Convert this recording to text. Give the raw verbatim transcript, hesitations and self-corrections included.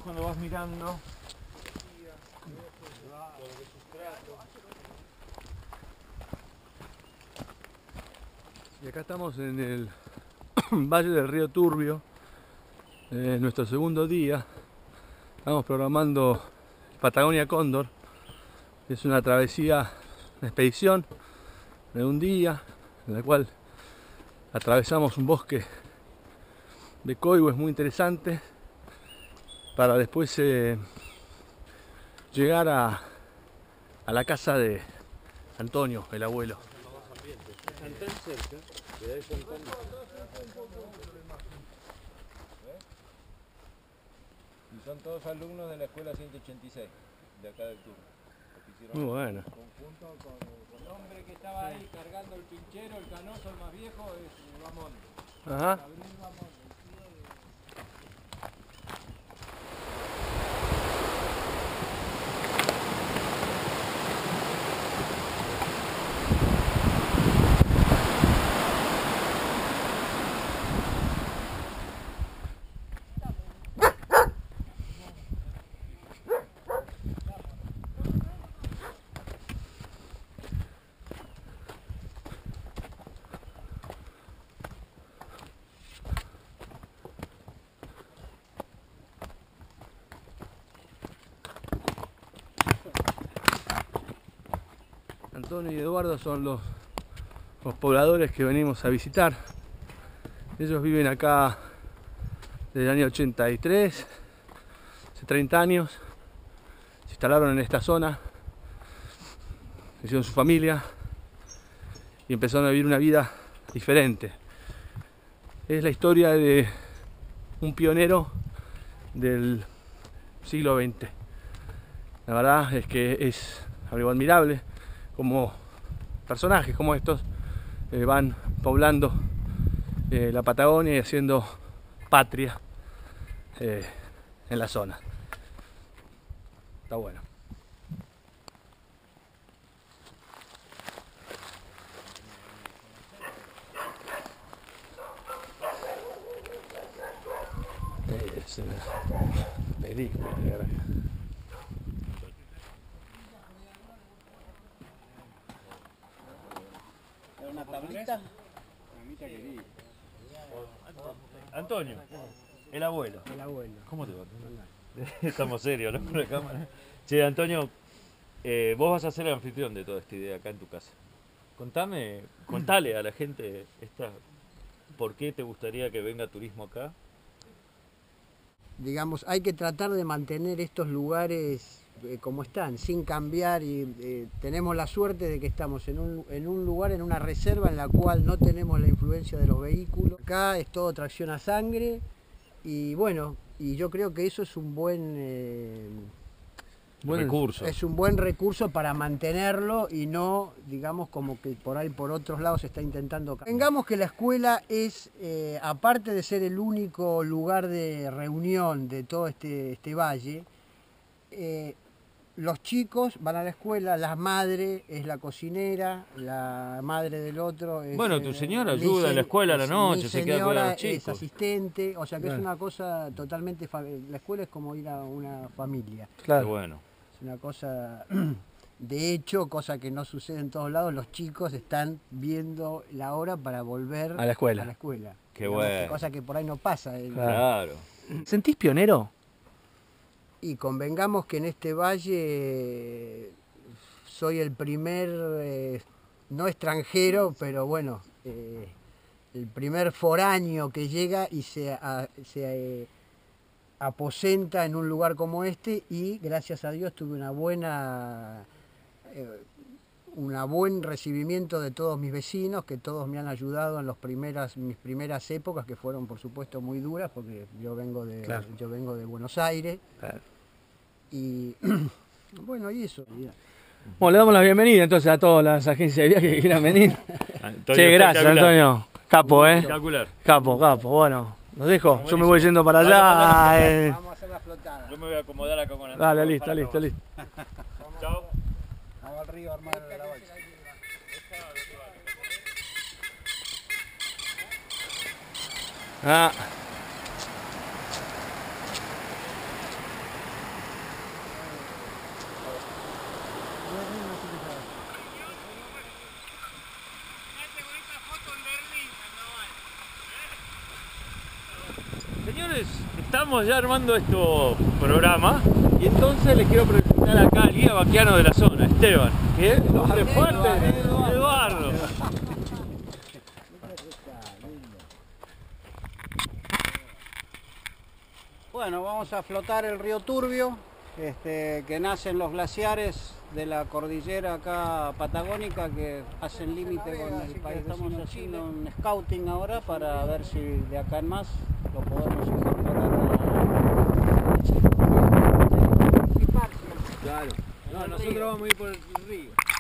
cuando vas mirando. Y acá estamos en el Valle del Río Turbio, eh, nuestro segundo día. Estamos programando Patagonia Cóndor. Es una travesía, una expedición de un día en la cual atravesamos un bosque de coigües muy interesante para después eh, llegar a, a la casa de Antonio, el abuelo. Están tan cerca, que de ahí son tan... Y son todos alumnos de la escuela ciento ochenta y seis, de acá del Tur. Muy bueno. Conjunto con, con el hombre que estaba ahí cargando el pinchero, el canoso, el más viejo, es Ramón. Ajá. Gabriel Ramón, el tío de... Antonio y Eduardo son los, los pobladores que venimos a visitar. Ellos viven acá desde el año ochenta y tres, hace treinta años. Se instalaron en esta zona, hicieron su familia y empezaron a vivir una vida diferente. Es la historia de un pionero del siglo veinte. La verdad es que es algo admirable como personajes como estos eh, van poblando eh, la Patagonia y haciendo patria eh, en la zona. Está bueno. Es una película, ¿verdad? ¿Una tablita? Antonio, el abuelo. El abuelo. ¿Cómo te va? Estamos serios, ¿no? Con la cámara. Che, Antonio, eh, vos vas a ser el anfitrión de toda esta idea acá en tu casa. Contame, contale a la gente esta, ¿por qué te gustaría que venga turismo acá? Digamos, hay que tratar de mantener estos lugares eh, como están, sin cambiar, y eh, tenemos la suerte de que estamos en un, en un lugar, en una reserva en la cual no tenemos la influencia de los vehículos. Acá es todo tracción a sangre y bueno, y yo creo que eso es un buen... Eh, Buen recurso. Es un buen recurso para mantenerlo y no, digamos, como que por ahí por otros lados se está intentando... Vengamos que la escuela es, eh, aparte de ser el único lugar de reunión de todo este, este valle, eh, los chicos van a la escuela, la madre es la cocinera, la madre del otro es... Bueno, tu eh, señora mi ayuda se- a la escuela a la noche, mi se queda con señora los chicos. es asistente, o sea que Claro. es una cosa totalmente... fa- La escuela es como ir a una familia. Qué Claro. bueno. Es una cosa, de hecho, cosa que no sucede en todos lados, los chicos están viendo la hora para volver A la escuela. a la escuela. Qué Digamos, bueno. Cosa que por ahí no pasa. El- Claro. ¿Sentís pionero? Y convengamos que en este valle eh, soy el primer, eh, no extranjero, pero bueno, eh, el primer foráneo que llega y se, a- se eh, aposenta en un lugar como este, y gracias a Dios tuve una buena, eh, una buen recibimiento de todos mis vecinos, que todos me han ayudado en los primeras, mis primeras épocas, que fueron por supuesto muy duras, porque yo vengo de, Claro. yo vengo de Buenos Aires. Claro. Y bueno, y eso. Bueno, le damos la bienvenida entonces a todas las agencias de viaje que quieran venir. Antonio, Che, gracias espectacular. Antonio. Capo, eh. Espectacular. Capo, capo. Bueno, ¿los dejo? Yo me Buenísimo. voy yendo para allá. eh. Vamos a hacer la flotada. Yo me voy a acomodar acá con Antonio. Dale, listo, Para listo, acabar. listo. Chao. Vamos al río, hermano, de la bolsa. Ah. señores, estamos ya armando esto programa y entonces les quiero presentar acá al guía vaquiano de la zona, Esteban, que es el hombre fuerte, Eduardo. Bueno, vamos a flotar el río Turbio, este, que nace en los glaciares de la cordillera acá patagónica que hacen límite con el país. Estamos haciendo un scouting ahora para ver si de acá en más lo podemos incorporar a... Claro. No, nosotros vamos a ir por el río.